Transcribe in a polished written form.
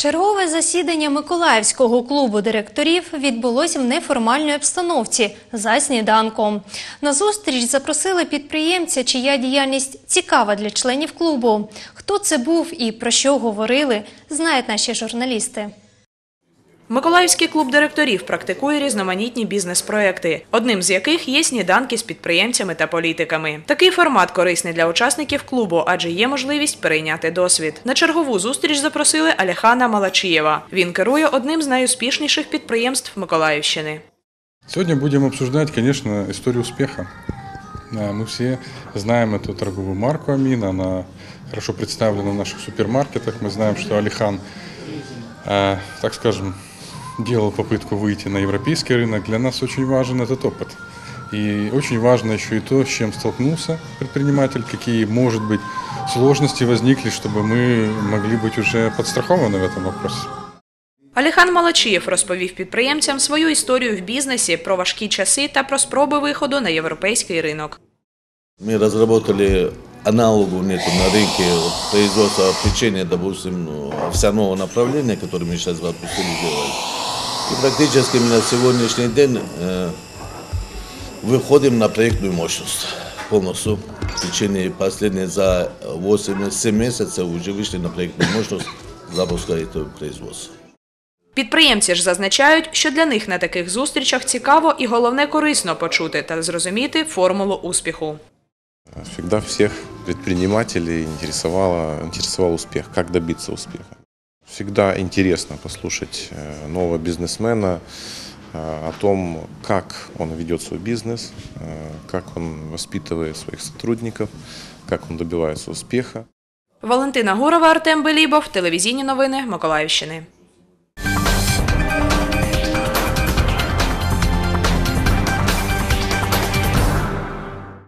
Чергове засідання Миколаївського клубу директорів відбулося в неформальній обстановці за сніданком. На зустріч запросили підприємця, чия діяльність цікава для членів клубу. Хто це був і про що говорили, знають наші журналісти. Миколаївський клуб директорів практикує різноманітні бізнес-проекти, одним з яких є сніданки з підприємцями та політиками. Такий формат корисний для учасників клубу, адже є можливість перейняти досвід. На чергову зустріч запросили Алихана Малачиева. Він керує одним з найуспішніших підприємств Миколаївщини. Сегодня будем обсуждать, конечно, историю успеха. Мы все знаем эту торговую марку «Амин», она хорошо представлена в наших супермаркетах. Мы знаем, что Алихан, так скажем, делал попытку выйти на европейский рынок. Для нас очень важен этот опыт. И очень важно еще и то, с чем столкнулся предприниматель, какие, может быть, сложности возникли, чтобы мы могли быть уже подстрахованы в этом вопросе. Алихан Малачиев розповів підприємцям свою історію в бізнесі, про важкі часи та про спроби виходу на європейський ринок. Мы разработали аналогов на рынке производства печенья, допустим, овсяного направления, которое мы сейчас запустили, делали. И практически мы на сегодняшний день выходим на проектную мощность полностью. В течение последних за 8-7 месяцев уже вышли на проектную мощность запуска этого производства. Підприємці ж зазначають, що для них на таких зустрічах цікаво і головне корисно почути та зрозуміти формулу успіху. Всегда всех предпринимателей интересовал успех, как добиться успеха. Всегда интересно послушать нового бизнесмена о том, как он ведет свой бизнес, как он воспитывает своих сотрудников, как он добивается успеха. Валентина Гурова, Артем Белібов, телевізійні новини Миколаївщини.